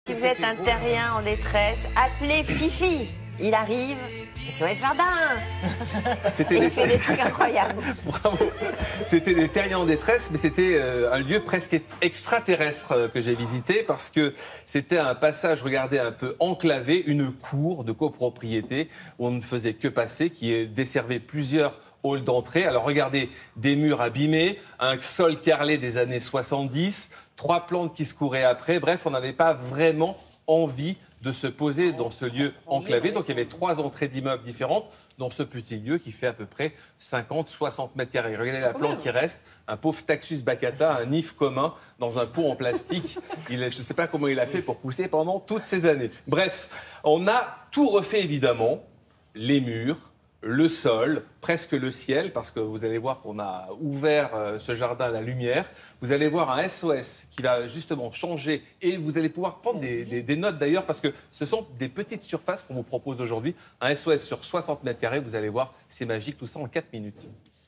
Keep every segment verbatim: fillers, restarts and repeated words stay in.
Si vous êtes un terrien en détresse, appelez Fifi. Il arrive. S O S Jardin. Et il des... fait des trucs incroyables. Bravo. C'était des terriens en détresse, mais c'était euh, un lieu presque extraterrestre euh, que j'ai visité parce que c'était un passage, regardez, un peu enclavé, une cour de copropriété où on ne faisait que passer, qui desservait plusieurs halls d'entrée. Alors regardez, des murs abîmés, un sol carrelé des années soixante-dix, trois plantes qui se couraient après. Bref, on n'avait pas vraiment envie de se poser dans ce lieu enclavé. Donc il y avait trois entrées d'immeubles différentes dans ce petit lieu qui fait à peu près cinquante à soixante mètres carrés. Regardez la plante qui reste, un pauvre Taxus baccata, un if commun dans un pot en plastique. Il, je ne sais pas comment il a fait pour pousser pendant toutes ces années. Bref, on a tout refait évidemment, les murs, le sol, presque le ciel, parce que vous allez voir qu'on a ouvert euh, ce jardin à la lumière. Vous allez voir un S O S qui va justement changer et vous allez pouvoir prendre des, des, des notes d'ailleurs, parce que ce sont des petites surfaces qu'on vous propose aujourd'hui. Un S O S sur soixante mètres carrés, vous allez voir, c'est magique, tout ça en quatre minutes.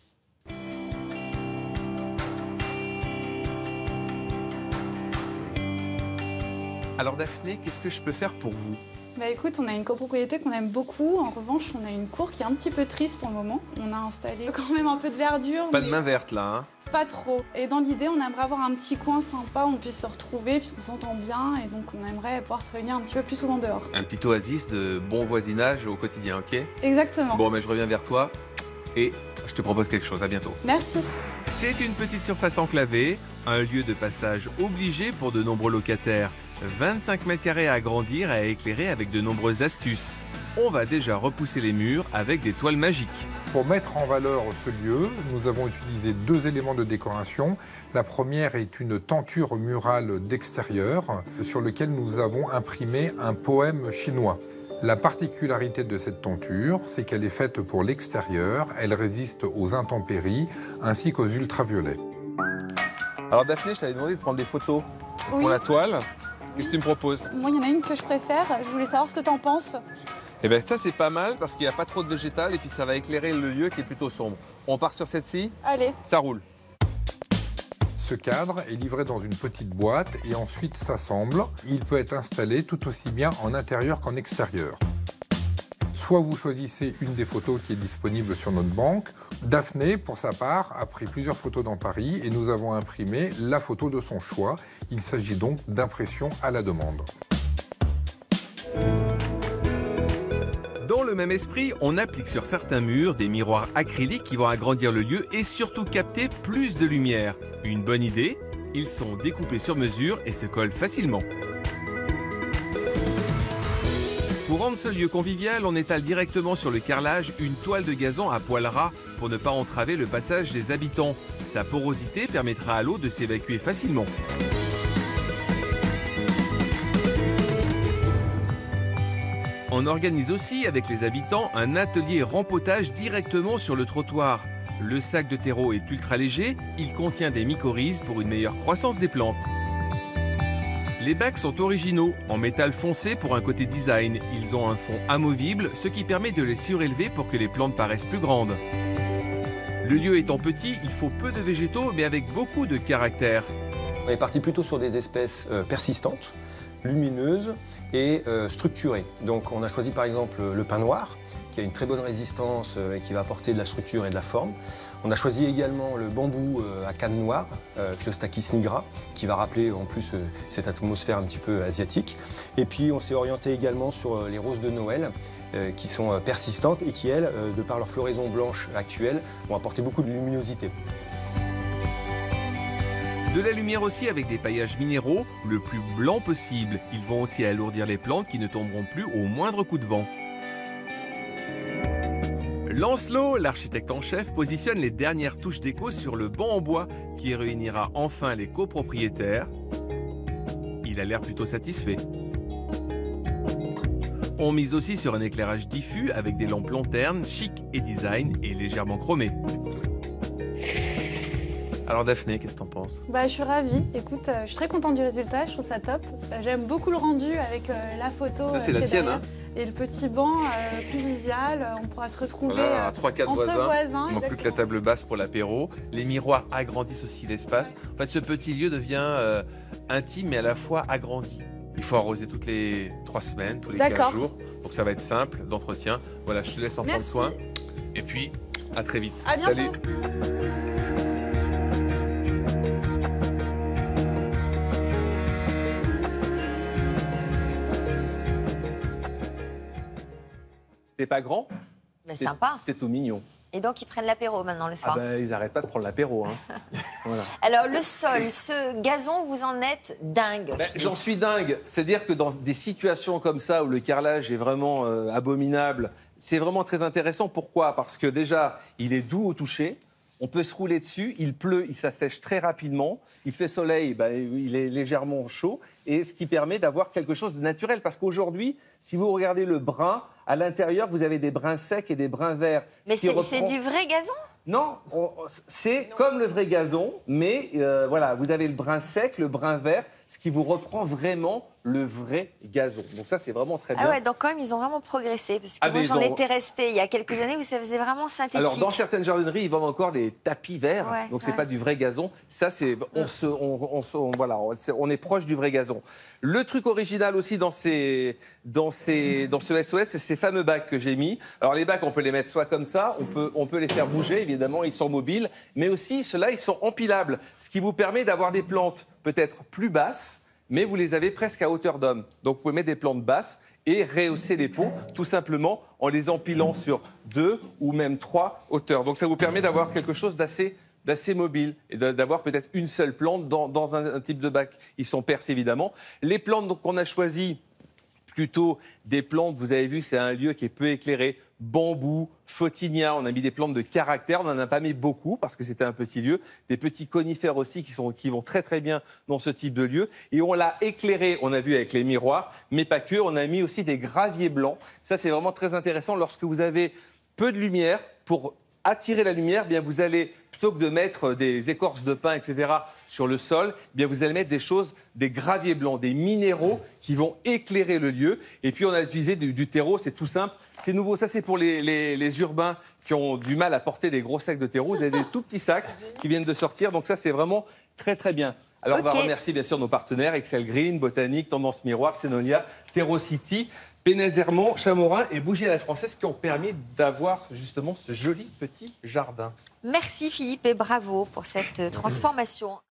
Alors Daphné, qu'est-ce que je peux faire pour vous ? Bah écoute, on a une copropriété qu'on aime beaucoup. En revanche, on a une cour qui est un petit peu triste pour le moment. On a installé quand même un peu de verdure. Pas de main verte là, hein ? Pas trop. Et dans l'idée, on aimerait avoir un petit coin sympa où on puisse se retrouver puisqu'on s'entend bien. Et donc, on aimerait pouvoir se réunir un petit peu plus souvent dehors. Un petit oasis de bon voisinage au quotidien, ok ? Exactement. Bon, mais je reviens vers toi et je te propose quelque chose. À bientôt. Merci. C'est une petite surface enclavée, un lieu de passage obligé pour de nombreux locataires. vingt-cinq mètres carrés à agrandir et à éclairer avec de nombreuses astuces. On va déjà repousser les murs avec des toiles magiques. Pour mettre en valeur ce lieu, nous avons utilisé deux éléments de décoration. La première est une tenture murale d'extérieur sur lequel nous avons imprimé un poème chinois. La particularité de cette tenture, c'est qu'elle est faite pour l'extérieur, elle résiste aux intempéries ainsi qu'aux ultraviolets. Alors Daphné, je t'avais demandé de prendre des photos Oui. pour la toile. Qu'est-ce que tu me proposes ? Moi, il y en a une que je préfère. Je voulais savoir ce que tu en penses. Eh bien ça c'est pas mal parce qu'il n'y a pas trop de végétal et puis ça va éclairer le lieu qui est plutôt sombre. On part sur celle-ci ? Allez. Ça roule. Ce cadre est livré dans une petite boîte et ensuite s'assemble. Il peut être installé tout aussi bien en intérieur qu'en extérieur. Soit vous choisissez une des photos qui est disponible sur notre banque. Daphné, pour sa part, a pris plusieurs photos dans Paris et nous avons imprimé la photo de son choix. Il s'agit donc d'impression à la demande. Dans le même esprit, on applique sur certains murs des miroirs acryliques qui vont agrandir le lieu et surtout capter plus de lumière. Une bonne idée, ils sont découpés sur mesure et se collent facilement. Pour rendre ce lieu convivial, on étale directement sur le carrelage une toile de gazon à poils ras pour ne pas entraver le passage des habitants. Sa porosité permettra à l'eau de s'évacuer facilement. On organise aussi avec les habitants un atelier rempotage directement sur le trottoir. Le sac de terreau est ultra léger, il contient des mycorhizes pour une meilleure croissance des plantes. Les bacs sont originaux, en métal foncé pour un côté design. Ils ont un fond amovible, ce qui permet de les surélever pour que les plantes paraissent plus grandes. Le lieu étant petit, il faut peu de végétaux, mais avec beaucoup de caractère. On est parti plutôt sur des espèces euh, persistantes, lumineuses et euh, structurées. Donc on a choisi par exemple le pin noir, qui a une très bonne résistance euh, et qui va apporter de la structure et de la forme. On a choisi également le bambou euh, à canne noire, euh, Phyllostachys nigra, qui va rappeler en plus euh, cette atmosphère un petit peu asiatique. Et puis on s'est orienté également sur euh, les roses de Noël, euh, qui sont euh, persistantes et qui, elles, euh, de par leur floraison blanche actuelle, vont apporter beaucoup de luminosité. De la lumière aussi avec des paillages minéraux, le plus blanc possible. Ils vont aussi alourdir les plantes qui ne tomberont plus au moindre coup de vent. Lancelot, l'architecte en chef, positionne les dernières touches déco sur le banc en bois qui réunira enfin les copropriétaires. Il a l'air plutôt satisfait. On mise aussi sur un éclairage diffus avec des lampes lanternes, chic et design et légèrement chromées. Alors Daphné, qu'est-ce que t'en penses ? Bah, je suis ravie. Écoute, euh, je suis très contente du résultat, je trouve ça top. Euh, J'aime beaucoup le rendu avec euh, la photo. Ça, c'est euh, la qui est tienne, derrière. hein ? Et le petit banc euh, convivial, euh, on pourra se retrouver Voilà, euh, trois quatre entre voisins. voisins. Il manque plus que la table basse pour l'apéro. Les miroirs agrandissent aussi l'espace. En fait, ce petit lieu devient euh, intime mais à la fois agrandi. Il faut arroser toutes les trois semaines, tous les quinze jours. Donc ça va être simple d'entretien. Voilà, je te laisse en prendre soin. Et puis, à très vite. À bientôt. Salut. C'était pas grand, Mais sympa. c'était tout mignon. Et donc, ils prennent l'apéro maintenant le Ah soir. ben, ils n'arrêtent pas de prendre l'apéro. Hein. Voilà. Alors, le sol, ce gazon, vous en êtes dingue. Ben, j'en suis dingue. C'est-à-dire que dans des situations comme ça où le carrelage est vraiment euh, abominable, c'est vraiment très intéressant. Pourquoi? Parce que déjà, il est doux au toucher. On peut se rouler dessus, il pleut, il s'assèche très rapidement, il fait soleil, ben, il est légèrement chaud, et ce qui permet d'avoir quelque chose de naturel. Parce qu'aujourd'hui, si vous regardez le brun, à l'intérieur, vous avez des brins secs et des brins verts. Mais c'est reprend... du vrai gazon? Non, c'est comme le vrai gazon, mais euh, voilà, vous avez le brun sec, le brun vert, ce qui vous reprend vraiment le vrai gazon. Donc ça, c'est vraiment très bien. Ah ouais, donc quand même, ils ont vraiment progressé. Parce que ah, moi, j'en ont... étais restée il y a quelques années où ça faisait vraiment synthétique. Alors, dans certaines jardineries, ils vendent encore des tapis verts. Ouais, donc, c'est ouais. pas du vrai gazon. Ça, c'est... On, se, on, on, se, on, voilà, on est proche du vrai gazon. Le truc original aussi dans, ces, dans, ces, dans ce S O S, c'est ces fameux bacs que j'ai mis. Alors, les bacs, on peut les mettre soit comme ça, on peut, on peut les faire bouger, évidemment, ils sont mobiles. Mais aussi, ceux-là, ils sont empilables. Ce qui vous permet d'avoir des plantes peut-être plus basses, mais vous les avez presque à hauteur d'homme. Donc, vous pouvez mettre des plantes basses et rehausser les pots, tout simplement en les empilant sur deux ou même trois hauteurs. Donc, ça vous permet d'avoir quelque chose d'assez d'assez mobile et d'avoir peut-être une seule plante dans, dans un, un type de bac. Ils sont perses, évidemment. Les plantes qu'on a choisies, plutôt des plantes, vous avez vu, c'est un lieu qui est peu éclairé. Bambou, photinia, on a mis des plantes de caractère, on n'en a pas mis beaucoup parce que c'était un petit lieu. Des petits conifères aussi qui, sont, qui vont très très bien dans ce type de lieu. Et on l'a éclairé, on a vu avec les miroirs, mais pas que, on a mis aussi des graviers blancs. Ça, c'est vraiment très intéressant lorsque vous avez peu de lumière. Pour attirer la lumière, bien vous allez, plutôt que de mettre des écorces de pin, et cetera, sur le sol, eh bien vous allez mettre des choses, des graviers blancs, des minéraux qui vont éclairer le lieu. Et puis on a utilisé du, du terreau, c'est tout simple. C'est nouveau, ça c'est pour les, les, les urbains qui ont du mal à porter des gros sacs de terreau. Vous avez des tout petits sacs qui viennent de sortir, donc ça c'est vraiment très très bien. Alors okay. On va remercier bien sûr nos partenaires, Excel Green, Botanique, Tendance Miroir, Senonia, TerroCity, Pénèze-Hermont, Chamorin et Bougie à la Française qui ont permis d'avoir justement ce joli petit jardin. Merci Philippe et bravo pour cette transformation.